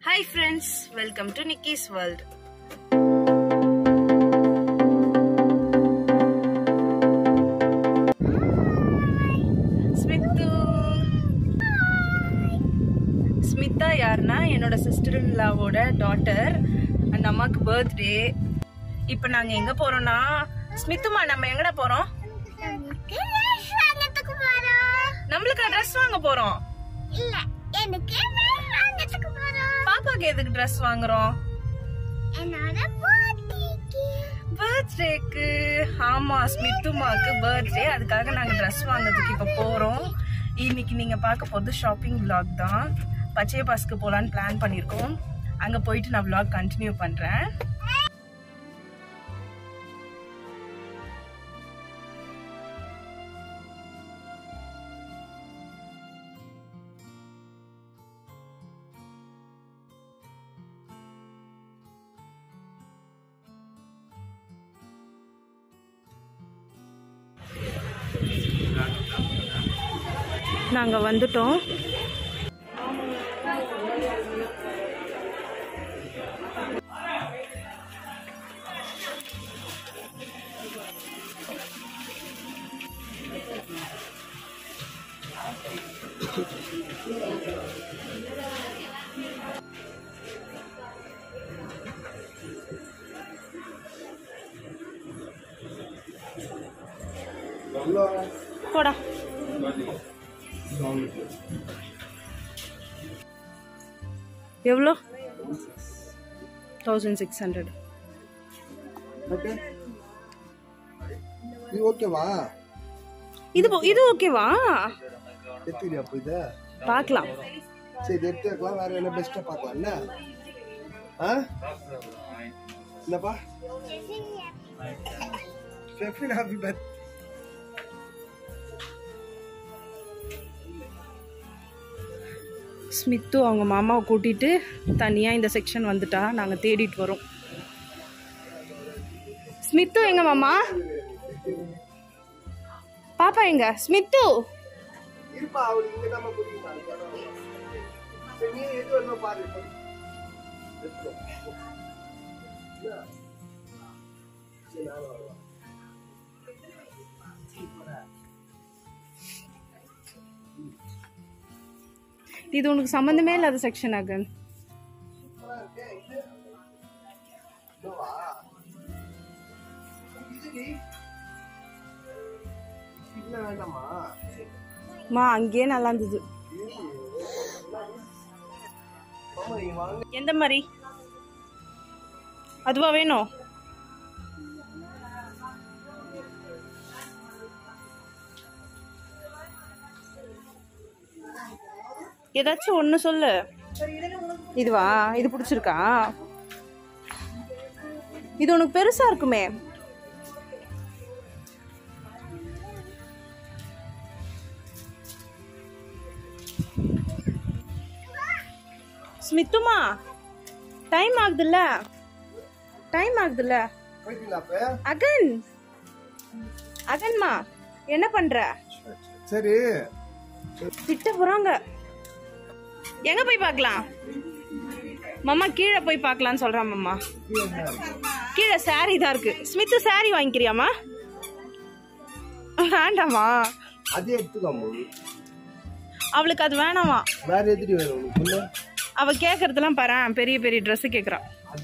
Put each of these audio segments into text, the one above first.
Hi friends, welcome to Nikki's World. Smitha யாருன்னா என்னோட சிஸ்டர்-இன்-லாவோட daughter. அந்த அம்மாக்கு பர்த்டே. இப்போ நாங்க எங்க போறோம்னா, ஸ்மித்துமா நம்ம எங்கடா போறோம்? நம்மளுக்கு ட்ரெஸ் வாங்க போறோம். இல்ல, எனக்கு வாங்கறதுக்கு போறோம். பாப்பாக்கு எதுக்கு ட்ரெஸ் வாங்குறோம்? என்னோட பர்த்டேக்கு. ஆமா, ஸ்மித்துமாக்கு பர்த்டே, அதுக்காக நாங்க ட்ரெஸ் வாங்குறதுக்கு இப்ப போறோம். இன்னைக்கு நீங்க பார்க்க போறது ஷாப்பிங் vlog தான். பச்சை பாஸ்க்கு போலான்னு பிளான் பண்ணிருக்கோம். அங்க போயிட்டு நான் vlog கண்டினியூ பண்றேன். நாங்க வந்துட்டோம். போடா. எவ்வளோ? 1600. ஓகே. இது ஓகேவா? இது ஓகேவா? எடுத்துக்கிறியா அப்போ இதை? பார்க்கலாம். சரி, எடுத்துக்கலாம். வேற என்ன பெஸ்ட்டாக பார்க்கலாம் என்ன? என்னப்பா? ஃபெஃபின் ஹாப்பி பர்த்டே. ஸ்மித்து அவங்க மாமாவை கூட்டிட்டு தனியா இந்த செக்ஷன் வந்துட்டா. நாங்க தேடிட்டு வரோம். ஸ்மித்து எங்க மாமா? பாப்பா எங்க? ஸ்மித்து இருப்பா, அவரு இங்க தான் கூட்டிட்டு. சரி, நீ எது வேணும் பாரு. இது உனக்கு சம்பந்தமே இல்லாத செக்ஷன் ஆகன். அங்கேயே நல்லா இருந்தது. எந்த மாதிரி? அதுவா வேணும்? ஏதாச்சும் ஒண்ணு சொல்லு. இதுவா? இது பிடிச்சிருக்கா? இது உனக்கு பெருசா இருக்குமே. ஸ்மித்துமா, டைம் ஆகுதுல்ல? அகன்மா என்ன பண்ற? சரி, திட்ட போறாங்க. எங்க போய் பார்க்கலாம்? மாமா கீழே போய் பார்க்கலான்னு சொல்றான் மாமா. கீழே சாரி தான் இருக்கு. ஸ்மித்து சாரி வாங்கிக்கிறியாமா? வேண்டாமா? அதே எடுத்துக்காம. அவளுக்கு அது வேணாமா? வேற எதுடி வேணும்? அவ கேக்குறதெல்லாம் பாரு, பெரிய பெரிய ட்ரெஸ் கேக்குறான்.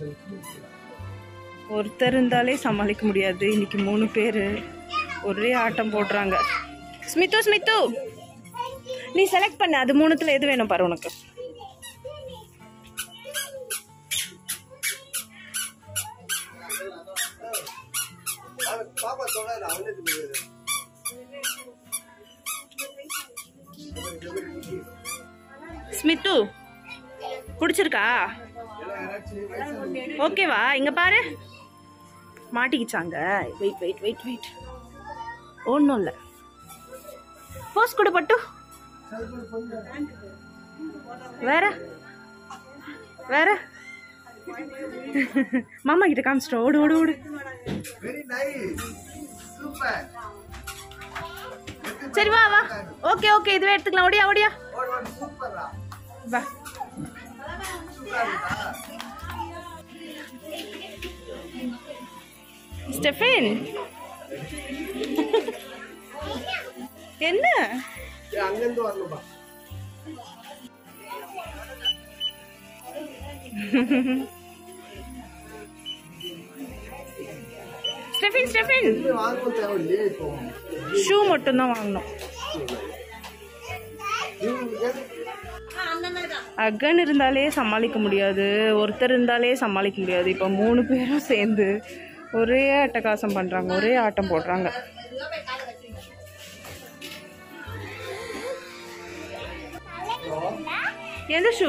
ஒருத்தர் இருந்தாலே சமாளிக்க முடியாது. இன்னைக்கு 3 பேரு ஒரே ஆட்டம் போடுறாங்க. ஸ்மித்து நீ செலக்ட் பண்ண. அது 3த்துல எது வேணும் பாரு உனக்கு. ஸ்மித்து பிடிச்சிருக்கா? ஓகேவா? இங்க பாரு, மாட்டிக்கிச்சாங்க. வெயிட். ஒன்னும் இல்ல. போஸ் கொடு பட்டு. வேற மாமா கிட்ட காமிச்சிட்டோம். ஓடு. சரி வா. ஓகே இதுவே எடுத்துக்கலாம். ஓடியா. வா. ஸ்டெஃபின் என்ன அங்கிருந்து வரணும்பா. ஸ்டெஃபின் ஸ்டெஃபின் வாங்கணும் தேவையில்லையே இப்போ. ஷூ மட்டும் தான் வாங்கணும். அகன் இருந்தாலே சமாளிக்க முடியாது, ஒருத்தர் இருந்தாலே சமாளிக்க முடியாது. இப்போ 3 பேரும் சேர்ந்து ஒரே அட்டகாசம் பண்றாங்க, ஒரே ஆட்டம் போடுறாங்க. எந்த ஷூ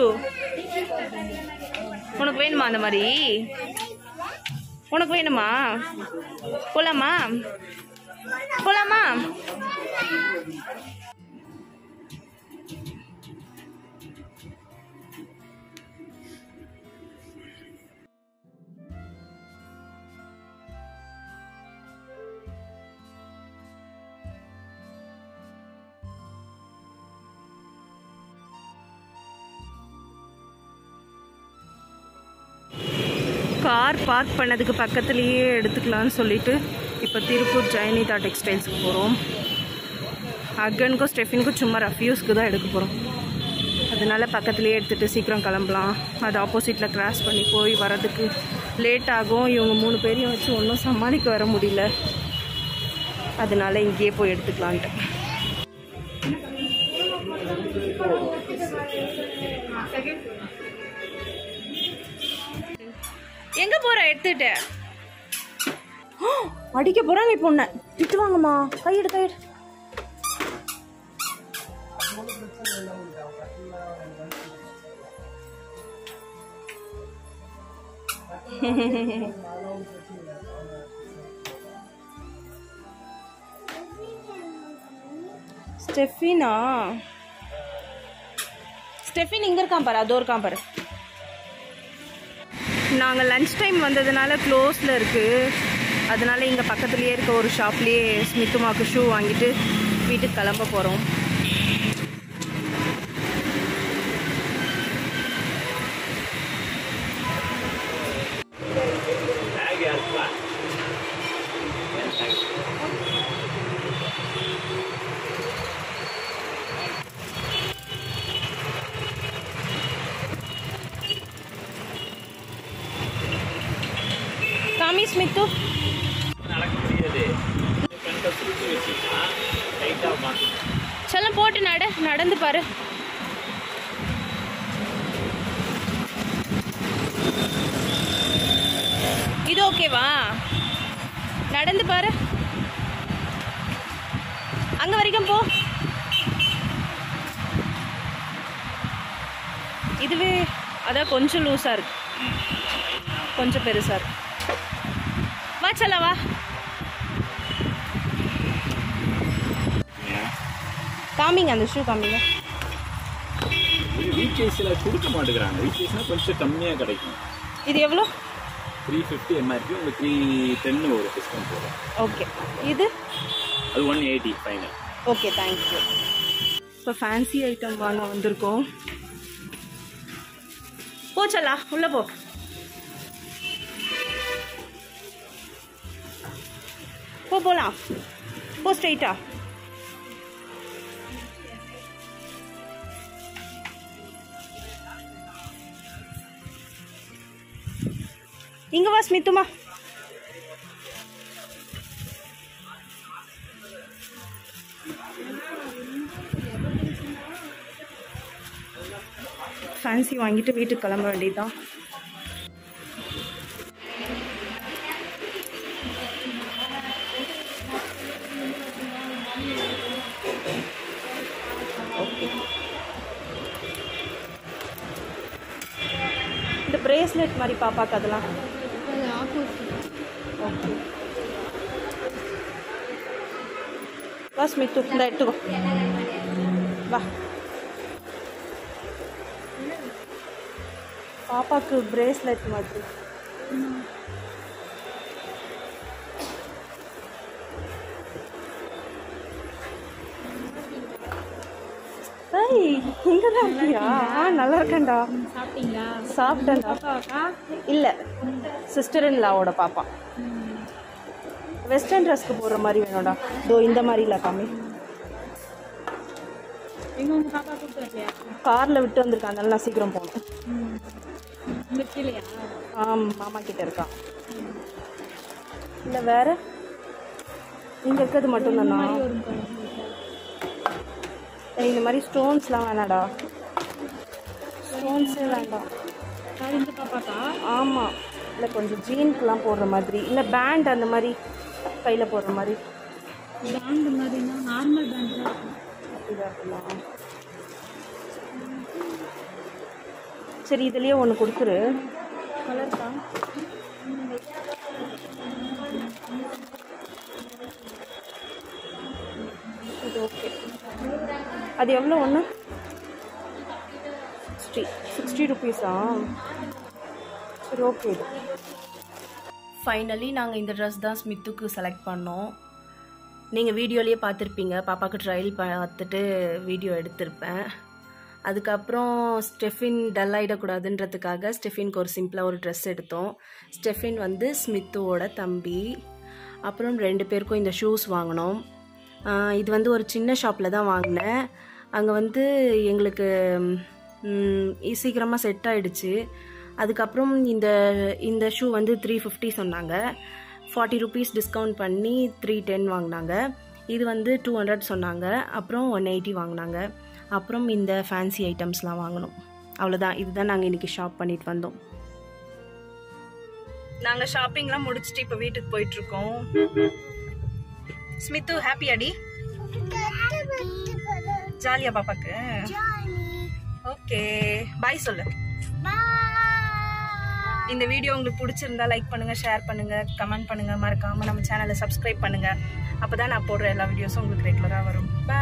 உனக்கு வேணுமா? அந்த மாதிரி உனக்கு வேணுமா? போலாமா போலாமா? கார் பார்க் பண்ணதுக்கு பக்கத்துலேயே எடுத்துக்கலான்னு சொல்லிட்டு இப்போ திருப்பூர் ஜெயனிதா டெக்ஸ்டைல்ஸ்க்கு போகிறோம். அகனுக்கும் ஸ்டெஃபினுக்கும் சும்மா ரஃப்யூஸ்க்கு தான் எடுக்க போகிறோம். அதனால பக்கத்துலேயே எடுத்துகிட்டு சீக்கிரம் கிளம்பலாம். அது ஆப்போசிட்டில் கிராஸ் பண்ணி போய் வரதுக்கு லேட் ஆகும். இவங்க 3 பேரையும் வச்சு ஒன்றும் சமாளிக்க வர முடியல. அதனால இங்கேயே போய் எடுத்துக்கலான்ட்டு. எங்க போற? எடுத்துட்டு அடிக்க போறாங்க. இப்போ உன்ன திட்டுவாங்கம்மா. கையெடு கையெடு. ஸ்டெஃபினா, ஸ்டெஃபின் இங்க இருக்கான் பாரு, அதோ இருக்கான் பாரு. நாங்கள் லன்ச் டைம் வந்ததுனால க்ளோஸில் இருக்குது. அதனால இங்கே பக்கத்துலேயே இருக்க ஒரு ஷாப்லேயே ஸ்மித்துமாக்கு ஷூ வாங்கிட்டு வீட்டுக்கு கிளம்ப போகிறோம். காமி ஸ்மித்து செல்லம் போட்டு நடந்து பாரு. இது ஓகேவா? நடந்து பாரு. அங்க வரைக்கும் போ. இதுவே அதான் கொஞ்சம் லூஸா இருக்கு, கொஞ்சம் பெருசா இருக்கு. வா செல்ல வா. காமிங்க அந்த ஷூ காமிங்க. வீக் சைஸ்ல கொடுக்க மாட்டேங்கிறாங்க. வீக் சைஸ்னா கொஞ்சம் கம்மியா கிடைக்கும். இது எவ்வளோ? 350 MRP. உங்களுக்கு 310 ஒரு டிஸ்கவுண்ட் போடும். ஓகே. இது அது 180 ஃபைனல். Okay, thank you. இப்போ ஃபேன்சி ஐட்டம் வாங்க வந்திருக்கோம். போச்சலா உள்ள போ. போலாம் போ ஸ்ட்ரைட்டா. இங்க வா ஸ்மித்துமா. ஃபேன்சி வாங்கிட்டு வீட்டுக்கு கிளம்ப வேண்டியதுதான். இந்த பிரேஸ்லெட் மாதிரி பாப்பாக்கு அதெல்லாம் ஓகே. வா ஸ்மித்து, இந்த எடுத்துக்கோ வா. பாப்பாக்கு பிரேஸ்லெட் மாதிரி. ஏய் இங்க தான் இருக்கியா? நல்லா இருக்கேன்டா. சாப்பிட்டீங்களா? சாப்பிட்டேன்டா. பாப்பாக்கா? இல்லை, சிஸ்டர் இன் லாவோட பாப்பா. வெஸ்டர்ன் ட்ரெஸ்க்கு போடுற மாதிரி வேணும்டா. இதோ இந்த மாதிரில காமி. எங்க உங்க பாப்பா கூப்பிட்டு வரலையா? காரில் விட்டு வந்திருக்கான், அதனால நான் சீக்கிரம் போகணும். உங்க கீழயா? மாமா கிட்ட இருக்கான். இல்லை வேற இங்கே இருக்கிறது மட்டும்தானா? இந்த மாதிரி ஸ்டோன்ஸ்லாம் வேணாடா. ஸ்டோன்ஸே வேண்டாம். இந்த பாப்பாக்கா? ஆமாம். இல்லை கொஞ்சம் ஜீன்க்கெலாம் போடுற மாதிரி, இல்லை பேண்ட் அந்த மாதிரி கையில் போடுற மாதிரி. பேண்ட் மாதிரினா நார்மல் பேண்ட் தான் இருக்கும். அப்படிதான் இருக்கலாம். சரி, இதுலேயே ஒன்று கொடுத்துரு. கலர்க்கா? இது ஓகே. அது எவ்வளோ ஒன்று? 60 ருபீஸா? சரி ஓகே. இது ஃபைனலி நாங்கள் இந்த ட்ரெஸ் தான் ஸ்மித்துக்கு செலக்ட் பண்ணோம். நீங்கள் வீடியோலேயே பார்த்துருப்பீங்க, பாப்பாவுக்கு ட்ரையல் பார்த்துட்டு வீடியோ எடுத்திருப்பேன். அதுக்கப்புறம் ஸ்டெஃபின் டல் ஆகிடக்கூடாதுன்றதுக்காக ஸ்டெஃபின்க்கு ஒரு சிம்பிளாக ஒரு ட்ரெஸ் எடுத்தோம். ஸ்டெஃபின் வந்து ஸ்மித்துவோட தம்பி. அப்புறம் 2 பேருக்கும் இந்த ஷூஸ் வாங்கினோம். இது வந்து ஒரு சின்ன ஷாப்பில் தான் வாங்கினேன். அங்கே வந்து எங்களுக்கு சீக்கிரமாக செட் ஆகிடுச்சு. அதுக்கப்புறம் இந்த ஷூ வந்து 350 சொன்னாங்க. 40 ருபீஸ் டிஸ்கவுண்ட் பண்ணி 310 வாங்கினாங்க. இது வந்து 200 சொன்னாங்க. அப்புறம் 180 வாங்கினாங்க. அப்புறம் இந்த ஃபேன்சி ஐட்டம்ஸ்லாம் வாங்கினோம். அவ்வளோதான். இதுதான் நாங்கள் இன்றைக்கி ஷாப் பண்ணிட்டு வந்தோம். நாங்கள் ஷாப்பிங்லாம் முடிச்சுட்டு இப்போ வீட்டுக்கு போயிட்டுருக்கோம். ஸ்மித்து ஹாப்பி அடி? ஜாலியா பாப்பாக்கு? ஓகே, பாய் சொல்லு. இந்த வீடியோ உங்களுக்கு பிடிச்சிருந்தா லைக் பண்ணுங்க, ஷேர் பண்ணுங்க, கமெண்ட் பண்ணுங்க. மறக்காம நம்ம சேனலை சப்ஸ்கிரைப் பண்ணுங்க. அப்பதான் நான் போடுற எல்லா வீடியோஸும் உங்களுக்கு ரெகுலரா வரும்.